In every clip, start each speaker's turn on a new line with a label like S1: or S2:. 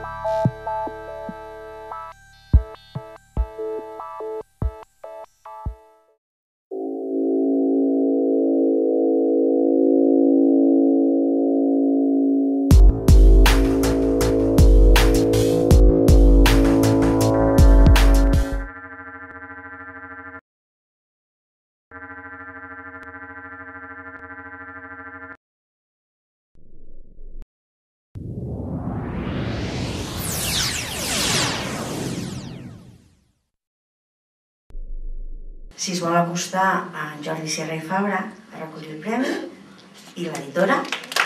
S1: Si es vol acostar a en Jordi Sierra i Fabra a recollir el premi i l'editora.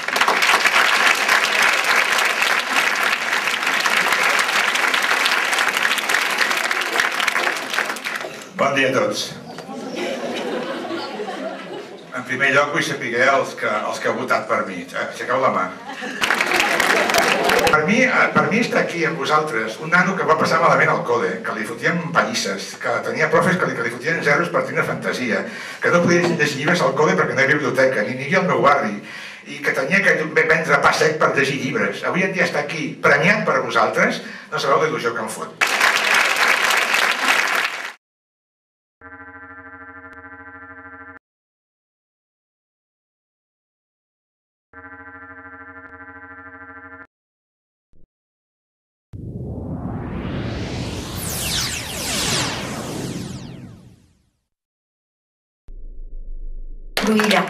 S2: Bon dia a tots. En primer lloc vull saber els que heu votat per mi. Aixequeu la mà. Per mi està aquí amb vosaltres un nano que va passar malament al col·le, que li fotíem pallisses, que tenia profes que li fotien zeros per tenir fantasia, que no podia llegir llibres al col·le perquè no hi havia biblioteca, ni al meu barri, i que tenia que vendre pa sec per llegir llibres. Avui en dia està aquí, premiat per vosaltres, no sabeu la il·lusió que em fot.
S1: Cruïlla.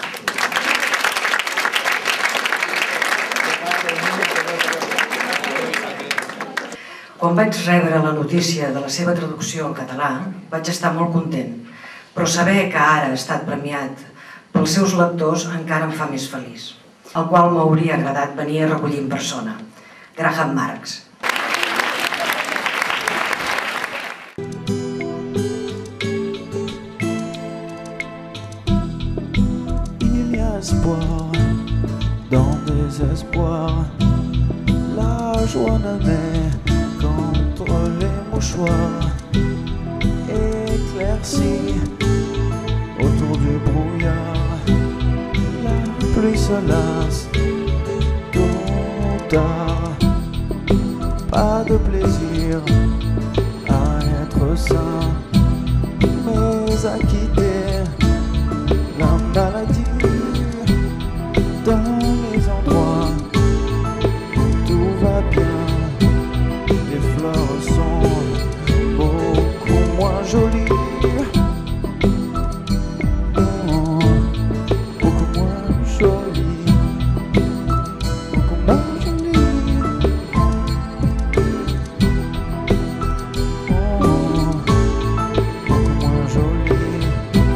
S3: Quan vaig rebre la notícia de la seva traducció al català, vaig estar molt content, però saber que ara ha estat premiat pels seus lectors encara em fa més feliç, el qual m'hauria agradat venir a recollir en persona. Graham Marx.
S4: Dans des espoirs, la joie ne naît qu'entre les mouchoirs éclaircis autour du brouillard. La pluie se lasse tôt ou tard, pas de plaisir à être sain, mais à quitter la maladie. Dans les endroits où tout va bien, les fleurs sont beaucoup moins jolies. Oh, beaucoup moins jolies. Beaucoup moins jolies. Oh, beaucoup moins jolies.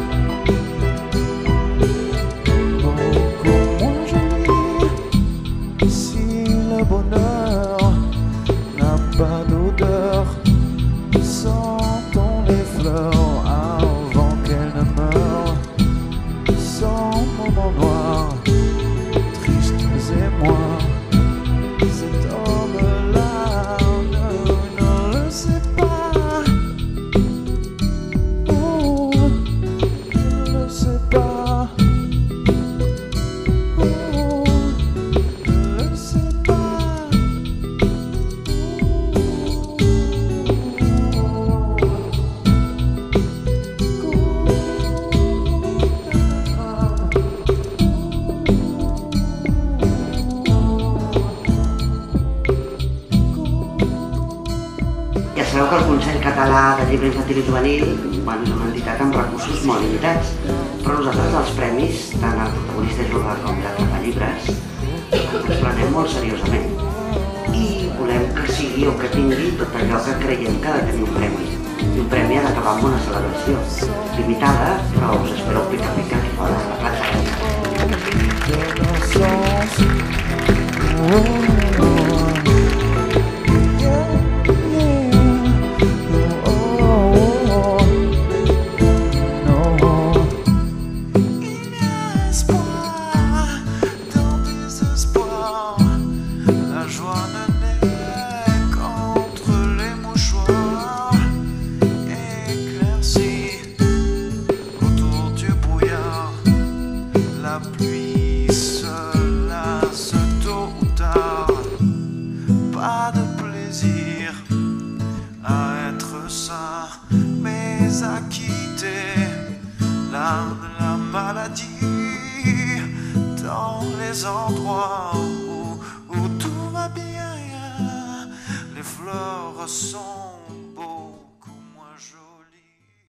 S4: Si le bonheur n'a pas d'odeur, sentons les fleurs avant qu'elles ne meurent. Sans moments noirs, tristes et noirs, cet homme-là ne le sait pas. Oh, il ne le sait pas.
S5: Ja sabeu que el Consell Català de Llibre Infantil i Juvenil és una entitat amb recursos molt limitats, però nosaltres els premis, tant al protagonista jove com l'atrapallibres, ens prenem molt seriosament i volem que sigui o que tingui tot allò que creiem que ha de tenir un premi. I un premi ha d'acabar amb una celebració limitada, però us espero pica-pica aquí fora de la plaça.
S4: La pluie se lasse tôt ou tard, pas de maladie dans les endroits où tout va bien. Les fleurs sont beaucoup moins jolies.